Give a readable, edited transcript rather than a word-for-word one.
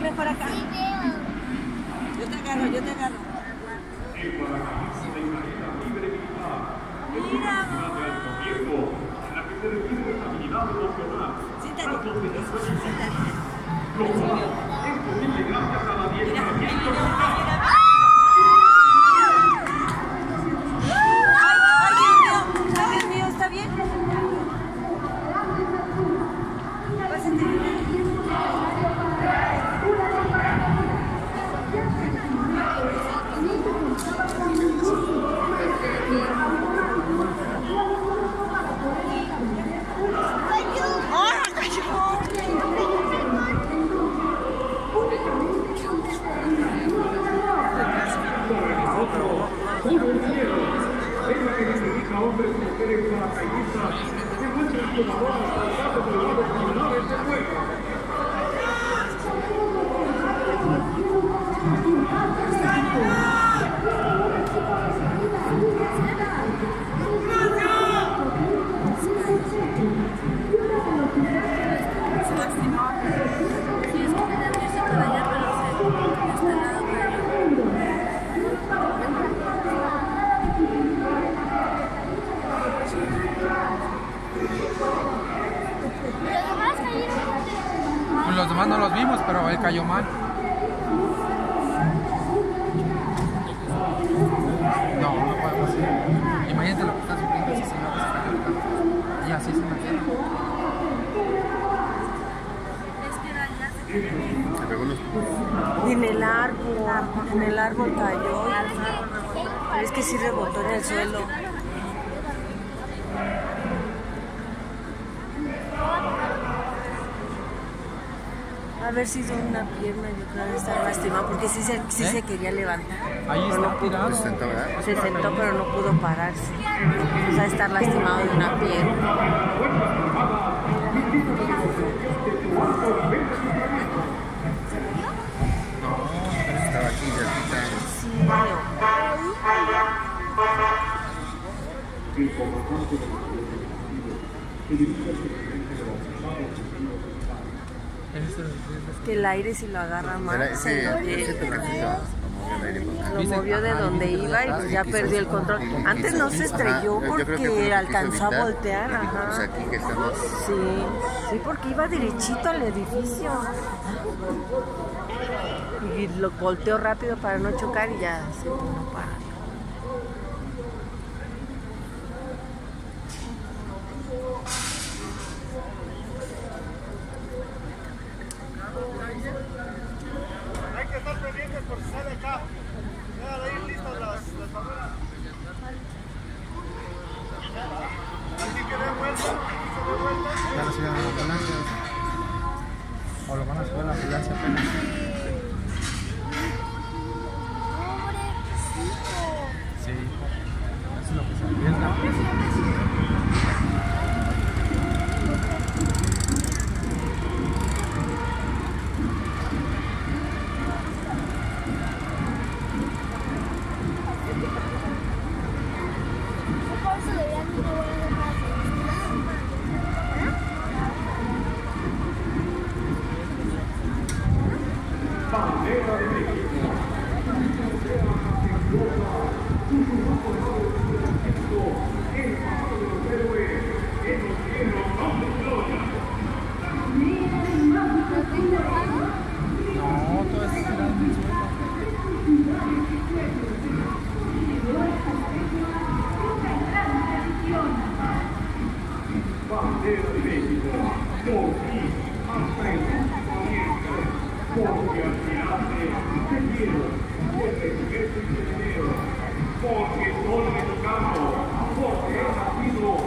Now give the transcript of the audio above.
mejor acá. Yo te agarro, yo te agarro. Mira, mamá. Siéntate. Siéntate. Mira, ¿está bien? Hombres y mujeres paracaidistas que muestran su valor hasta el dato de los criminales de juego. Los demás no los vimos, pero él cayó mal. No, no podemos ir. Imagínate lo que está sufriendo ese señor que se está quedando. Y así se me queda. En el árbol cayó. Pero es que sí rebotó en el suelo. Haber sido una pierna, yo creo que estaba lastimado, porque sí se quería levantar. Ahí está tirado. Se sentó, pero no pudo pararse. O sea, estar lastimado de una pierna. Estaba aquí cerquita. Sí, que el aire si lo agarra mal lo movió de donde iba y pues ya perdió el control. Antes no se estrelló porque alcanzó a voltear. Ajá. Sí, porque iba derechito al edificio y lo volteó rápido para no chocar y ya se pudo parar. Hay que estar pendientes por si sale acá. Deben de ir listas las barreras. Así que dé vuelta. Ya lo siguen las ambulancias. O lo van a subir a la ambulancia apenas. Sí, eso es lo que se arriesga. Bandera de México. El pasado de los héroes en los cielos son de gloria. No, todo es tirado en el suelo. Bandera de México. Por ti, aprende, valiente. Porque al tirarte, te quiero. Porque respeto y te deseo. Porque soy mexicano. Porque he nacido